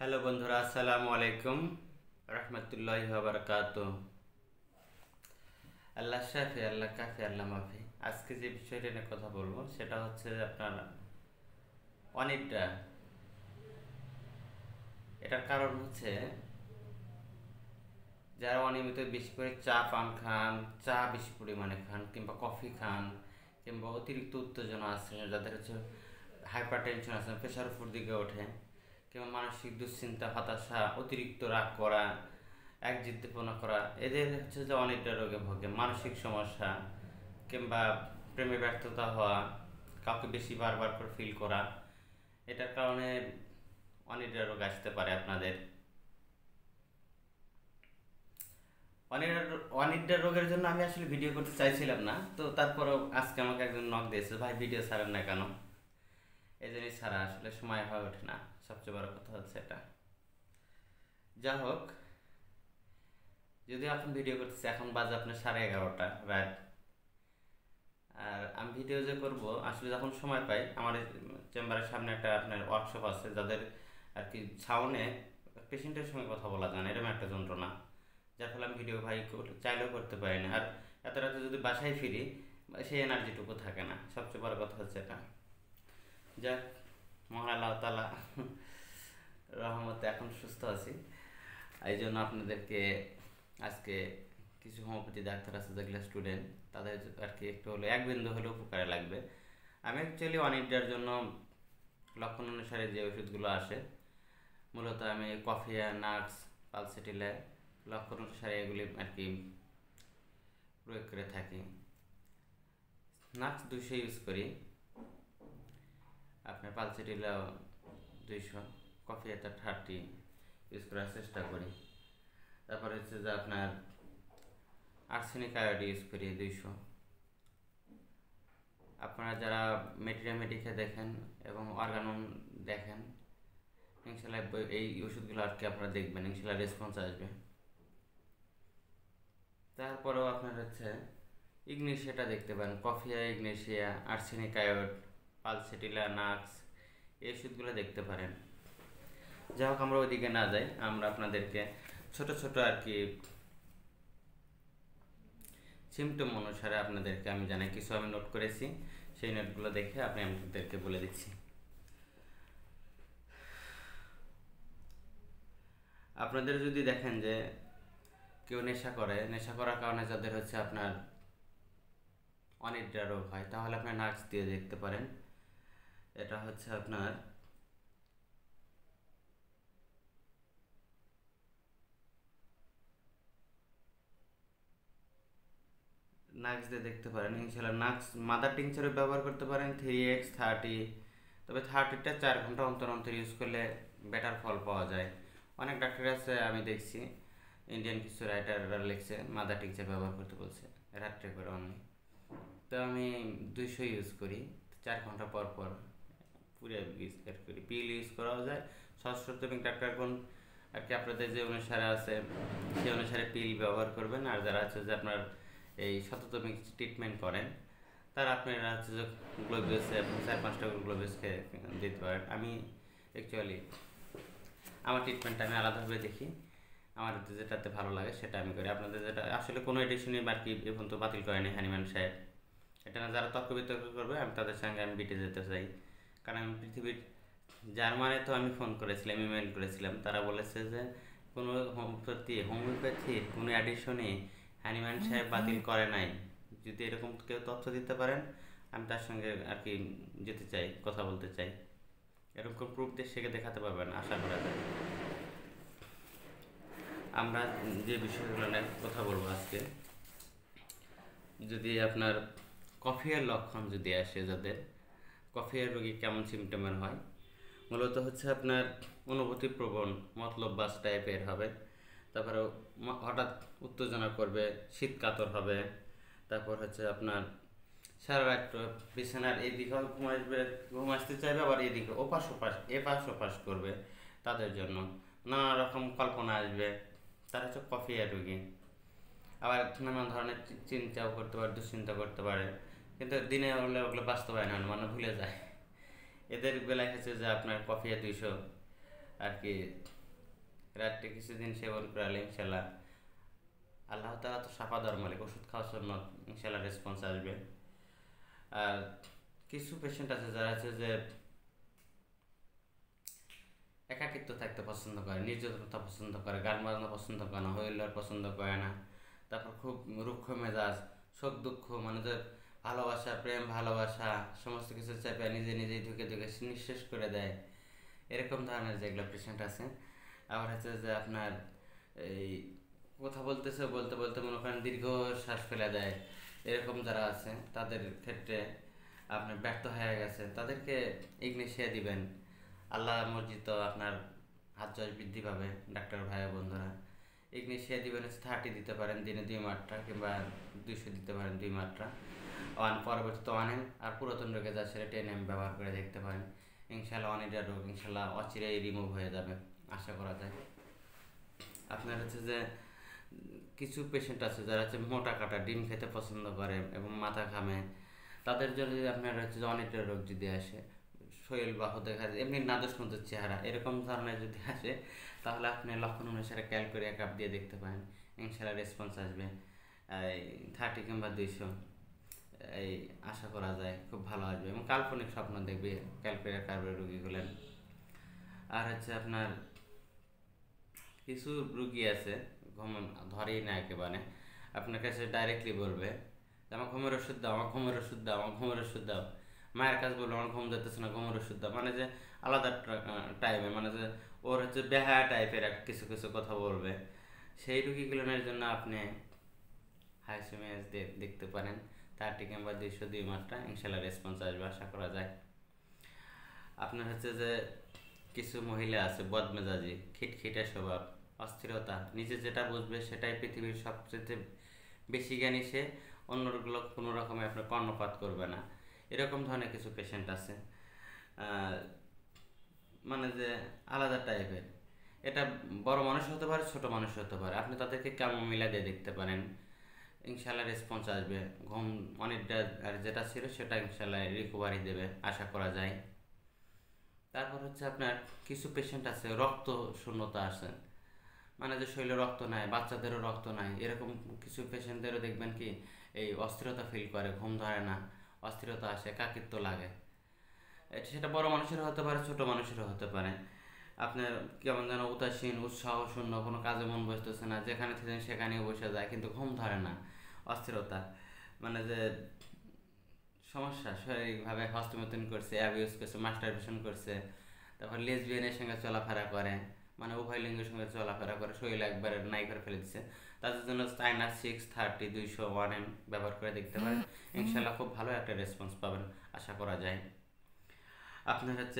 Hello বন্ধুরা, আসসালামু আলাইকুম রহমতুল্লাহি ওয়া বারাকাতুহু। আল্লাহ শাফি, আল্লাহ কাফি, আল্লাহ মাফি। আজকে যে বিষয়টা নিয়ে কথা বলবো সেটা হচ্ছে আপনার অনিদ্রা। এটার কারণ হচ্ছে যারা অনিয়মিত বেশি করে চা পান খান, চা বেশি পরিমাণে খান কিংবা কফি খান, কিংবা অতিরিক্ত উত্তেজনা আছে, যাদের হচ্ছে হাইপার টেনশন আছে, প্রেশার উপর দিকে ওঠে, কিংবা মানসিক দুশ্চিন্তা, হতাশা, অতিরিক্ত রাগ করা, একজিদ্যপনা করা, এদের হচ্ছে যে অনিদ্রা রোগে ভোগে। মানসিক সমস্যা কিংবা প্রেমে ব্যর্থতা হওয়া, কাউকে বেশি বারবার করে ফিল করা, এটার কারণে অনিদ্রা রোগ আসতে পারে আপনাদের। অনিদ্রা অনিদ্রা রোগের জন্য আমি আসলে ভিডিও করতে চাইছিলাম না, তো তারপরেও আজকে আমাকে একজন নক দিয়েছে, ভাই ভিডিও ছাড়েন না কেন? এই জন্যই ছাড়া, আসলে সময় হয়ে ওঠে না। সবচেয়ে বড় কথা হচ্ছে এটা। যা হোক, যদিও এখন ভিডিও করতেছি, এখন বাজে আপনার 11:30 রাত। আর আমি ভিডিও যে করব, আসলে যখন সময় পাই, আমার চেম্বারের সামনে একটা আপনার ওয়ার্কশপ আছে, যাদের আর কি সাউন্ডে পেশেন্টের সঙ্গে কথা বলা যায় না, এরকম একটা যন্ত্রণা, যার ফলে আমি ভিডিও চাইলেও করতে পারি না। আর এত রাতে যদি বাসায় ফিরি, সেই এনার্জিটুকু থাকে না। সবচেয়ে বড় কথা হচ্ছে এটা। যাক, মহান আল্লাহ তাআলা রহমতে এখন সুস্থ আছি। এই জন্য আপনাদেরকে আজকে কিছু হোমিওপ্যাথি ডাক্তার আছে যেগুলো স্টুডেন্ট, তাদের আর কি একটু হলে এক বিন্দু হলেও উপকারে লাগবে। আমি অ্যাকচুয়ালি অনিদ্রার জন্য লক্ষণ অনুসারে যে ওষুধগুলো আসে, মূলত আমি কফিয়া, নাক্স, পালসেটিলা লক্ষণ অনুসারে এগুলি আর কি প্রয়োগ করে থাকি। নাক্স 200 ইউজ করি, আপনার পালসেটিলা 200, কফিয়াটা 30 ইউজ করার চেষ্টা করি। তারপরে হচ্ছে যে আপনার আর্সেনিক আয়োড ইউজ করি 200। আপনারা যারা মেডিকে দেখেন এবং অর্গানন দেখেন, ইনশাল্লাহ এই ওষুধগুলো আর কি আপনারা দেখবেন, ইনশাল্লাহ রেসপন্স আসবে। তারপরেও আপনার হচ্ছে ইগনেশিয়াটা দেখতে পারেন, Coffea, Ignatia, Arsenic Iod, Pulsatilla, Nux, এই ওষুধগুলো দেখতে পারেন। যাই হোক, আমরা ওইদিকে না যাই, আমরা আপনাদেরকে ছোট ছোট আর কি সিমটম অনুসারে আপনাদেরকে আমি জানাই। কিছু আমি নোট করেছি, সেই নোটগুলো দেখে আপনি আমাদেরকে বলে দিচ্ছি। আপনাদের যদি দেখেন যে কেউ নেশা করে, নেশা করার কারণে যাদের হচ্ছে আপনার অনিদ্রা রোগ হয়, তাহলে আপনার নাক্স দিয়ে দেখতে পারেন। এটা হচ্ছে আপনার নাক্স দিয়ে দেখতে পারেন ইনশাল্লাহ। নাক্স মাদার টিংচারও ব্যবহার করতে পারেন, 3x 30, তবে 30টা 4 ঘন্টা অন্তর অন্তর ইউজ করলে বেটার ফল পাওয়া যায়। অনেক ডাক্তার আছে আমি দেখছি, ইন্ডিয়ান কিছু রাইটাররা লিখছে মাদার টিংচার ব্যবহার করতে বলছে রাত্রে করে অনলি। তো আমি 200 ইউজ করি, 4 ঘন্টা পর পর পুরো ইউজ করি। পিল ইউজ করাও যায়, সশস্ত্রমিক ডাক্তার কোন আর কি আপনাদের যে অনুসারে আছে সেই অনুসারে পিল ব্যবহার করবেন। আর যারা আছে যে আপনার এই শততমিক ট্রিটমেন্ট করেন, তারা আপনারা হচ্ছে যে গ্লোবিউসে আপনি 4-5টা গ্লোবিউস খেয়ে দিতে পারেন। আমি অ্যাকচুয়ালি আমার ট্রিটমেন্টটা আমি আলাদাভাবে দেখি, আমার যেটাতে ভালো লাগে সেটা আমি করি। আপনাদের যেটা আসলে কোনো এডিশনই আর কি এখন তো বাতিল করেনি হানিম্যান সাহেব, এটা না যারা তর্ক বিতর্ক করবে আমি তাদের সঙ্গে আমি বিটে যেতে চাই। কারণ আমি পৃথিবীর জার্মানে তো আমি ফোন করেছিলাম, ইমেল করেছিলাম, তারা বলেছে যে কোনো হোমিওপ্যাথির কোনো এডিশনে হানিম্যান সাহেব বাতিল করে নাই। যদি এরকম কেউ তথ্য দিতে পারেন, আমি তার সঙ্গে আর কি যেতে চাই, কথা বলতে চাই। এরকম প্রুফ দিয়ে সেকে দেখাতে পারবেন, আশা করা যায়। আমরা যে বিষয়গুলো নিয়ে কথা বলবো আজকে, যদি আপনার কফিয়ার লক্ষণ যদি আসে, যাদের কফিয়ার রোগী কেমন সিমটমের হয়, মূলত হচ্ছে আপনার অনুভূতি প্রবণ, মতলব বাস টাইপের হবে। তারপরে হঠাৎ উত্তেজনা করবে, শীত কাতর হবে। তারপর হচ্ছে আপনার সারা রাত বিছানার এইদিকে ঘুম আসতে চাইবে, আবার এদিকে এপাশ ওপাশ করবে। তাদের জন্য নানা রকম কল্পনা আসবে, তারা হচ্ছে কফিয়া রোগী। আবার নানা ধরনের চিন্তাও করতে পারে, দুশ্চিন্তা করতে পারে, কিন্তু দিনে হলে ওগুলো বাস্তবায়ন হয় না, ভুলে যায়। এদের বেলায় হচ্ছে যে আপনার কফিয়া 200 আর কি রাত্রে কিছুদিন সেবন করালে ইনশাল্লাহ আল্লাহ তাআলা তো সাফা দেওয়ার মালিক, ওষুধ খাওয়ার জন্য ইনশাল্লাহ রেসপন্স আসবে। আর কিছু পেশেন্ট আছে যারা আছে যে একাকিত্ব থাকতে পছন্দ করে, নির্জনতা পছন্দ করে, গান বাজনা পছন্দ করে না, হইল্লার পছন্দ করে না, তারপর খুব রুক্ষ মেজাজ, সুখ দুঃখ মানে যে ভালোবাসা প্রেম ভালোবাসা সমস্ত কিছু চাপে নিজে নিজেই ঢুকে ঢুকে নিঃশেষ করে দেয়, এরকম ধরনের যেগুলো পেশেন্ট আছে। আবার হচ্ছে যে আপনার এই কথা বলতেছে বলতে বলতে মনে করেন দীর্ঘ শ্বাস ফেলে দেয়, এরকম যারা আছে তাদের ক্ষেত্রে আপনার ব্যর্থ হয়ে গেছে, তাদেরকে ইগনেশিয়া দিবেন। আল্লাহ মসজিদ আপনার হাত জয় বৃদ্ধি পাবে ডাক্তার ভাই বন্ধুরা। ইগনেশিয়া দিবেন হচ্ছে 30 দিতে পারেন দিনে 2 মাত্রা, কিংবা 200 দিতে পারেন 2 মাত্রা পরবর্তীতে 1M। আর পুরাতন রোগে যা সেটা 10M ব্যবহার করে দেখতে পারেন। ইনশাল্লাহ অনিডা রোগ ইনশাল্লাহ অচিরেই রিমুভ হয়ে যাবে আশা করা যায়। আপনার হচ্ছে যে কিছু পেশেন্ট আছে যারা হচ্ছে মোটা কাটা ডিম খেতে পছন্দ করে এবং মাথা ঘামে, তাদের যদি আপনার হচ্ছে যে অনিদ্রা রোগ যদি আসে, শরীর বাহু দেখা যায় এমনি নাদুস নদুস চেহারা এরকম ধরনের যদি আসে, তাহলে আপনি লক্ষণ অনুসারে ক্যালকুরি এক কাপ দিয়ে দেখতে পারেন, ইনশাল্লাহ রেসপন্স আসবে। এই 30 কিংবা 200 এই আশা করা যায় খুব ভালো আসবে। এবং কাল্পনিক স্বপ্ন দেখবে ক্যালকুরি কার্বের রোগীগুলো। আর হচ্ছে আপনার কিছু রুগী আছে ঘুম ধরেই না একেবারে, আপনার কাছে ডাইরেক্টলি বলবে আমার ঘুমের ওষুধ দাও, আমার ঘুমের ওষুধ দাও, আমার ঘুমের ওষুধ দাও। মায়ের কাছে বললো আমার ঘুম যেতেছে না, ঘুমের ওষুধ দাও, মানে যে আলাদা টাইমে মানে যে ওর হচ্ছে বেহায়া টাইপের কিছু কিছু কথা বলবে। সেই রুগীগুলোর জন্য আপনি হাইসোমিয়াস দেখতে পারেন, 30 কিংবা 200 2 মাত্রা, ইনশাল্লাহ রেসপন্স আসবে আশা করা যায়। আপনার হচ্ছে যে কিছু মহিলা আছে বদমেজাজি, খিটখিটে স্বভাব, অস্থিরতা, নিজে যেটা বুঝবে সেটাই পৃথিবীর সবচেয়ে বেশি জ্ঞানী সে, অন্যগুলো কোনো রকমে আপনার কর্ণপাত করবে না, এরকম ধরনের কিছু পেশেন্ট আছে। মানে যে আলাদা টাইপের, এটা বড় মানুষ হতে পারে ছোট মানুষ হতে পারে, আপনি তাদেরকে কেমন মিলা দিয়ে দেখতে পারেন, ইনশাল্লাহ রেসপন্স আসবে। ঘুম অনেকটা আর যেটা ছিল সেটা ইনশাল্লাহ রিকভারি দেবে আশা করা যায়। তারপর হচ্ছে আপনার কিছু পেশেন্ট আছে রক্ত শূন্যতা আছে, মানে যে শরীরে রক্ত নাই, বাচ্চাদেরও রক্ত নাই, এরকম কিছু পেশেন্টদেরও দেখবেন কি এই অস্থিরতা ফিল করে, ঘুম ধরে না, অস্থিরতা আসে, একাকিত্ব লাগে। সেটা বড় মানুষেরও হতে পারে ছোট মানুষেরও হতে পারে। আপনার কেমন যেন উদাসীন উৎসাহ শূন্য, কোনো কাজে মন বসতেছে না, যেখানে থাকেন সেখানেই বসে যায় কিন্তু ঘুম ধরে না, অস্থিরতা, মানে যে সমস্যা, শারীরিকভাবে হস্তমৈথুন করছে, অ্যাবিউজ করছে, মাস্টারবেশন করছে, তারপর লেসবিয়ানের সঙ্গে চলাফেরা করে, মানে উভয় লিঙ্গের সঙ্গে চলাফেরা করে, শরীর একবারে নাই করে ফেলে দিচ্ছে, তাদের জন্য চাইনা 6, 30, 200, 1M ব্যবহার করে দেখতে পারেন, ইনশাল্লাহ খুব ভালো একটা রেসপন্স পাবেন আশা করা যায়। আপনার হচ্ছে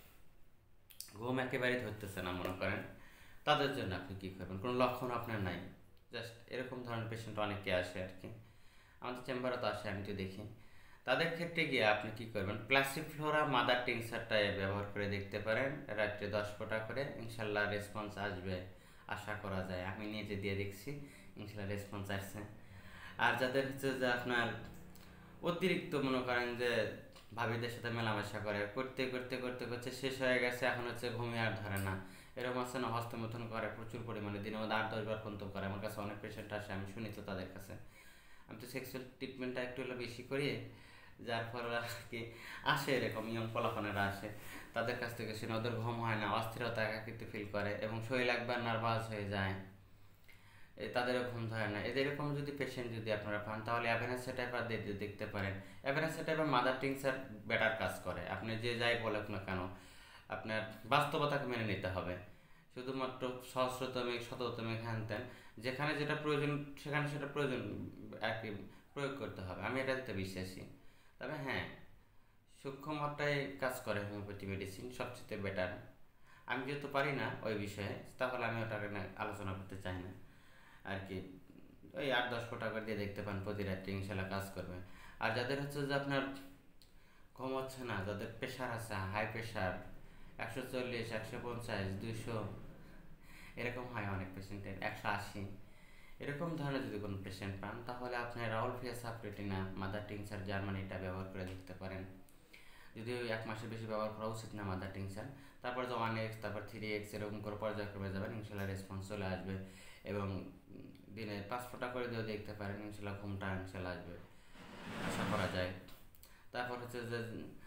ঘুম একেবারেই ধরতেছে না মনে করেন, তাদের জন্য আপনি কী করবেন, কোনো লক্ষণ আপনার নাই, জাস্ট এরকম ধরনের পেশেন্ট অনেকে আসে আর কি, আমাদের চেম্বারে তো আসে, আমি তো দেখি। তাদের ক্ষেত্রে গিয়ে আপনি কি করবেন, প্লাসিফ্লোরা মাদার টিংসারটা ব্যবহার করে দেখতে পারেন, রাত্রে 10 ফোঁটা করে, ইনশাল্লাহ রেসপন্স আসবে আশা করা যায়। আমি নিজে দিয়ে দেখছি, ইনশাল্লাহ রেসপন্স আসছে। আর যাদের হচ্ছে যে আপনার অতিরিক্ত মনে করেন যে ভাবিদের সাথে মেলামেশা করে, করতে করতে করতে করতে শেষ হয়ে গেছে, এখন হচ্ছে ঘুমিয়ে আর ধরে না, এরকম আছে না, হস্তমৈথুন করে প্রচুর পরিমাণে, দিনের মধ্যে 8-10 বার পর্যন্ত করে, আমার কাছে অনেক পেশেন্ট আসে, আমি শুনি তো তাদের কাছে। আমি তো সেক্সুয়াল ট্রিটমেন্টটা একটু হলে বেশি করি, যার ফলে আর কি আসে এরকম ইয়ং ফলাফলেরা আসে, তাদের কাছ থেকে শুনে ওদের ঘুম হয় না, অস্থিরতা একাকিত্ব ফিল করে এবং শরীর একবার নার্ভাস হয়ে যায়, তাদেরও ঘুম ধরে না। এরকম যদি পেশেন্ট যদি আপনারা পান, তাহলে অ্যাভেনাস সেটাইপার দিয়ে দেখতে পারেন। Avena sativa mother tincture better কাজ করে, আপনি যে যাই বলেন না কেন আপনার বাস্তবতাকে মেনে নিতে হবে। শুধুমাত্র সহস্রতমিক শততমিক হ্যান যেখানে যেটা প্রয়োজন সেখানে সেটা প্রয়োজন আর কি প্রয়োগ করতে হবে, আমি এটাতে বিশ্বাসী। তবে হ্যাঁ, সূক্ষ্ম মাত্রায় কাজ করে হোমিওপ্যাথি মেডিসিন, সবচেয়ে বেটার। আমি যেহেতু পারি না ওই বিষয়ে, তাহলে আমি ওটাকে আলোচনা করতে চাই না আর কি। ওই 8-10 ফোঁটা করে দিয়ে দেখতে পান প্রতি রাত্রে, ইনশাল্লাহ কাজ করবে। আর যাদের হচ্ছে যে আপনার ঘুম হচ্ছে না, যাদের প্রেশার আছে, হাই প্রেশার 140, 150, 200 এরকম হয় অনেক পেশেন্টের, 180 এরকম ধরনের যদি কোনো পেশেন্ট পান, তাহলে আপনি রাউলফিয়া সাবরেটিনা মাদার টিংচার জার্মানিটা ব্যবহার করে দেখতে পারেন। যদিও 1 মাসের বেশি ব্যবহার করা উচিত না মাদার টিংচার। তারপর যে 1x তারপর 3x এরকম করে পর্যায়ক্রমে যাবেন, ইনশাল্লাহ রেসপন্স চলে আসবে। এবং দিনে 5 ফোঁটা করে দিয়েও দেখতে পারেন, ইনশাল্লাহ ঘুমটা ইনশাল্লাহ আসবে, আশা করা যায়। তারপর হচ্ছে যে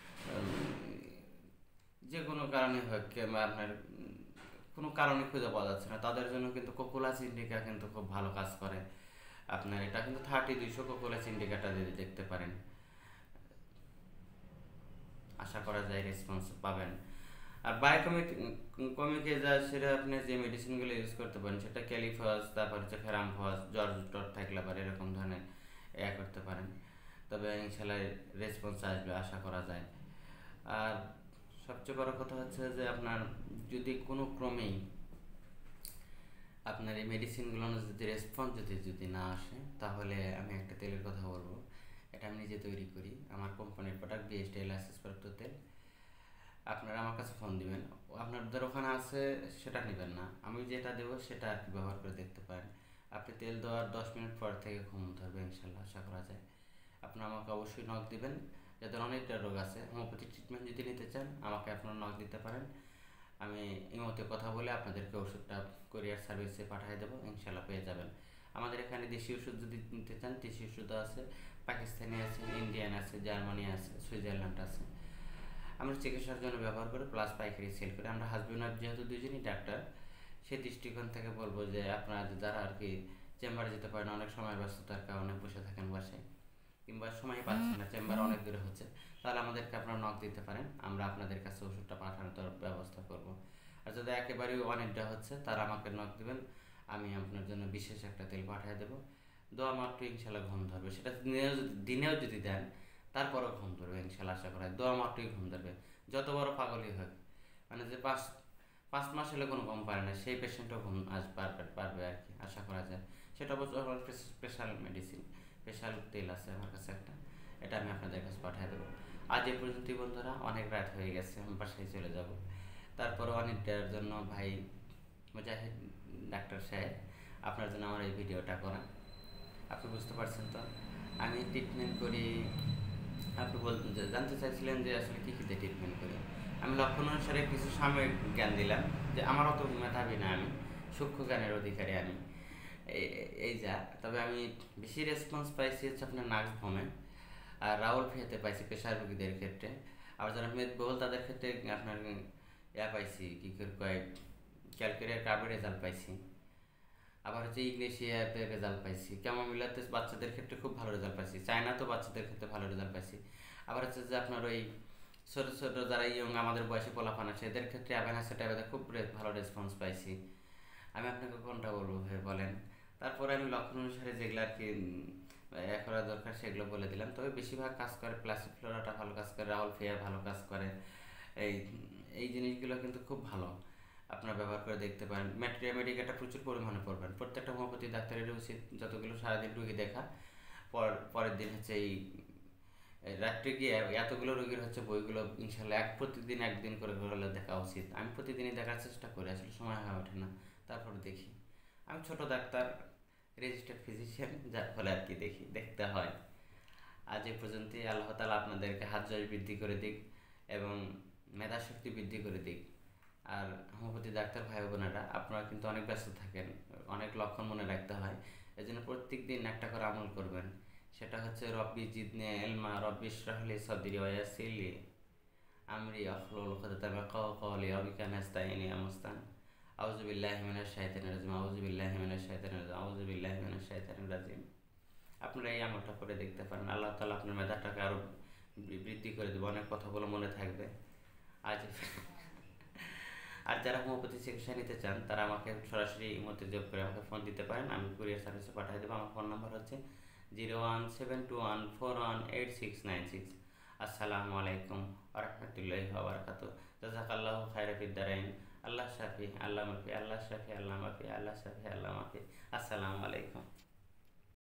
যে কোনো কারণে হোক কিংবা আপনার কোনো কারণে খুঁজে পাওয়া যাচ্ছে না, তাদের জন্য কিন্তু কোকুলাস ইন্ডিকা কিন্তু খুব ভালো কাজ করে। আপনার এটা কিন্তু 30-200 কোকুলাস ইন্ডিকাটা যদি দেখতে পারেন, আশা করা যায় রেসপন্স পাবেন। আর বায়োকমিকে যা সেটা আপনি যে মেডিসিনগুলো ইউজ করতে পারেন, সেটা ক্যালিফস, তারপর হচ্ছে ফেরামফস, জ্বর টর থাকলে আবার এরকম ধরনের করতে পারেন, তবে ইনশাল্লাহ রেসপন্স আসবে আশা করা যায়। আর সবচেয়ে বড় কথা হচ্ছে যে আপনার যদি কোনো ক্রমেই আপনার এই মেডিসিনগুলো যদি রেসপন্স যদি না আসে, তাহলে আমি একটা তেলের কথা বলবো। এটা আমি নিজে তৈরি করি, আমার কোম্পানির প্রোডাক্ট বিএসটি লাইসেন্স প্রাপ্ত তেল। আপনারা আমার কাছে ফোন দিবেন, আপনাদের ওখানে আছে সেটা নেবেন না, আমি যেটা দেবো সেটা আর কি ব্যবহার করে দেখতে পারেন। আপনি তেল দেওয়ার 10 মিনিট পর থেকে ঘুম ধরবে ইনশাল্লাহ, আশা করা যায়। আপনারা আমাকে অবশ্যই নক দিবেন। যাদের অনেকটা রোগ আছে, হোমিওপ্যাথি ট্রিটমেন্ট যদি নিতে চান, আমাকে আপনারা নক দিতে পারেন। আমি এই মতে কথা বলে আপনাদেরকে ওষুধটা কোরিয়ার সার্ভিসে পাঠিয়ে দেবো, ইনশাল্লাহ পেয়ে যাবেন। আমাদের এখানে দেশি ওষুধ যদি নিতে চান, দেশি ওষুধও আছে, পাকিস্তানি আছে, ইন্ডিয়ান আছে, জার্মানি আছে, সুইজারল্যান্ড আছে। আমরা চিকিৎসার জন্য ব্যবহার করি, প্লাস পাইকারি সেল করি। আমরা হাজব্যান্ড ওয়াইফ যেহেতু দুজনই ডাক্তার, সেই দৃষ্টিকোণ থেকে বলবো যে আপনারা যারা আর কি চেম্বারে যেতে পারেন, অনেক সময় ব্যস্ততার কারণে বসে থাকেন বাসায়, কিংবা সময় পাচ্ছেন না, চেম্বার অনেক দূরে হচ্ছে, তাহলে আমাদেরকে আপনারা নক দিতে পারেন, আমরা আপনাদের কাছে ওষুধটা পাঠানোর ব্যবস্থা করব। আর যদি একেবারেই অনেকটা হচ্ছে, তারা আমাকে নক দিবেন, আমি আপনার জন্য বিশেষ একটা তেল পাঠিয়ে দেবো। দোয়া মাত্র ইনশাল্লাহ ঘুম ধরবে, সেটা দিনেও যদি দেন তারপরও ঘুম ধরবে ইনশাল্লাহ, আশা করা হয়। দোয়া মাত্রই ঘুম ধরবে, যত বড় পাগলই হোক। মানে যে 5 মাস হলে কোনো ঘুম পারে না, সেই পেশেন্টও ঘুম পারবে আর কি, আশা করা যায়। সেটা অবশ্য স্পেশাল মেডিসিন, স্পেশাল তেল আছে আমার কাছে একটা, এটা আমি আপনাদের কাছে পাঠিয়ে দেবো। আজ এই পর্যন্তই বন্ধুরা, অনেক রাত হয়ে গেছে, আমি বাসায় চলে যাব। তারপরে অনেকটার জন্য ভাই মুজাহিদ ডাক্তার সাহেব, আপনার জন্য আমার এই ভিডিওটা করা। আপনি বুঝতে পারছেন তো আমি ট্রিটমেন্ট করি। আপনি জানতে চাইছিলেন যে আসলে কী কীতে ট্রিটমেন্ট করি। আমি লক্ষণ অনুসারে কিছু সাময়িক জ্ঞান দিলাম, যে আমার অত মেধাবী না, আমি সূক্ষ্ম জ্ঞানের অধিকারী আমি, এই যা। তবে আমি বেশি রেসপন্স পাইছি হচ্ছে আপনার নার্স ভমে, আর রাউল ফিয়াতে পাইছি প্রেশার রোগীদের ক্ষেত্রে। আবার যারা মেদবহুল তাদের ক্ষেত্রে আপনার পাইছি কী করে কয় ক্যালকুলিয়ার কার্বের রেজাল্ট পাইছি। আবার হচ্ছে ইগনেশিয়াতে রেজাল্ট পাইছি, ক্যামোমিলাতে বাচ্চাদের ক্ষেত্রে খুব ভালো রেজাল্ট পাইছি, চায়নাতেও বাচ্চাদের ক্ষেত্রে ভালো রেজাল্ট পাইছি। আবার হচ্ছে যে আপনার ওই ছোটো ছোটো যারা ইয়ং আমাদের বয়সে পোলাপান আছে, এদের ক্ষেত্রে অ্যাভেনাসেটাভেতে খুব ভালো রেসপন্স পাইছি। আমি আপনাকে কোনটা বলবো ভাই বলেন। তারপরে আমি লক্ষণ অনুসারে যেগুলো আর কি করা দরকার সেগুলো বলে দিলাম। তবে বেশিরভাগ কাজ করে প্লাসিফ্লোরাটা ভালো কাজ করে, রাহুল ফেয়ার ভালো কাজ করে, এই এই জিনিসগুলো কিন্তু খুব ভালো, আপনারা ব্যবহার করে দেখতে পারেন। ম্যাটেরিয়া মেডিকেটটা প্রচুর পরিমাণে পড়বেন, প্রত্যেকটা হোমিওপ্যাথি ডাক্তারের উচিত যতগুলো সারাদিন রুগী দেখা, পরের দিন হচ্ছে এই রাত্রে গিয়ে এতগুলো রোগীর হচ্ছে বইগুলো ইনশাল্লাহ প্রতিদিন একদিন করে হলে দেখা উচিত। আমি প্রতিদিনই দেখার চেষ্টা করি, আসলে সময় হয়ে ওঠে না, তারপরে দেখি। আমি ছোট ডাক্তার, রেজিস্টার্ড ফিজিশিয়ান, যার ফলে আর কি দেখতে হয়। আজ এই পর্যন্তই। আল্লাহ তাআলা আপনাদেরকে হাত জয় বৃদ্ধি করে দিক এবং মেধাশক্তি বৃদ্ধি করে দিক। আর হোমিওপ্যাথি ডাক্তার ভাই বোনেরা, আপনারা কিন্তু অনেক ব্যস্ত থাকেন, অনেক লক্ষণ মনে রাখতে হয়, এই জন্য প্রত্যেক দিন একটা করে আমল করবেন। সেটা হচ্ছে রব্বি জিদনি ইলমা, রব্বি ইশরাহ লি সদরি ওয়া ইয়াসসির লি আমরি ওয়াহলুল উকদাতাম মিন কওলি বিকা নাস্তাইন ইয়া মুস্তান। আউযু বিল্লাহি মিনাশ শাইতানির রাজিম, আউযু বিল্লাহি মিনাশ শাইতানির রাজিম, আউযু বিল্লাহি মিনাশ শাইতানির রাজিম। আপনারা এই আমলটা করে দেখতে পারেন, আল্লাহ তাআলা আপনার মেধাটাকে আরও বৃদ্ধি করে দেবে, অনেক কথাগুলো মনে থাকবে। আজ আর যারা হোমিওপ্যাথি চিকিৎসা নিতে চান, তারা আমাকে সরাসরি মধ্যে যোগ করে আমাকে ফোন দিতে পারেন, আমি কুরিয়ার সার্ভিসে পাঠিয়ে দেবো। আমার ফোন নাম্বার হচ্ছে 01721418696। আসসালামু আলাইকুম ওয়া রাহমাতুল্লাহি ওয়া বারাকাতুহু। জাযাকাল্লাহু খাইরা ফিদ দারাইন। আল্লাহ শাফি, আল্লাহ মাফি, আল্লাহ শাফি, আল্লাহ মাফি, আল্লাহ শাফি, আল্লাহ মাফি। আসসালামু আলাইকুম।